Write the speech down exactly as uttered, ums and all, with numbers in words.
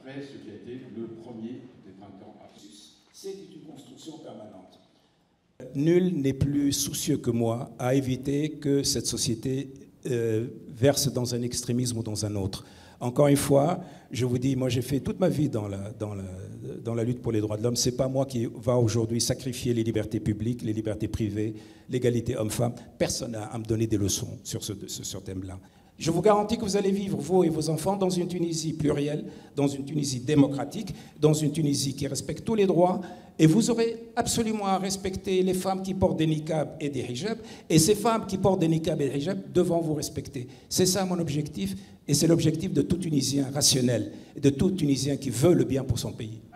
après ce qui a été le premier des printemps arabes. C'est une construction permanente. Nul n'est plus soucieux que moi à éviter que cette société euh, verse dans un extrémisme ou dans un autre. Encore une fois, je vous dis, moi j'ai fait toute ma vie dans la, dans la, dans la lutte pour les droits de l'homme. Ce n'est pas moi qui va aujourd'hui sacrifier les libertés publiques, les libertés privées, l'égalité homme-femme. Personne n'a à me donner des leçons sur ce, ce, ce thème-là. Je vous garantis que vous allez vivre, vous et vos enfants, dans une Tunisie plurielle, dans une Tunisie démocratique, dans une Tunisie qui respecte tous les droits, et vous aurez absolument à respecter les femmes qui portent des niqabs et des hijabs, et ces femmes qui portent des niqabs et des hijabs devront vous respecter. C'est ça mon objectif, et c'est l'objectif de tout Tunisien rationnel, et de tout Tunisien qui veut le bien pour son pays.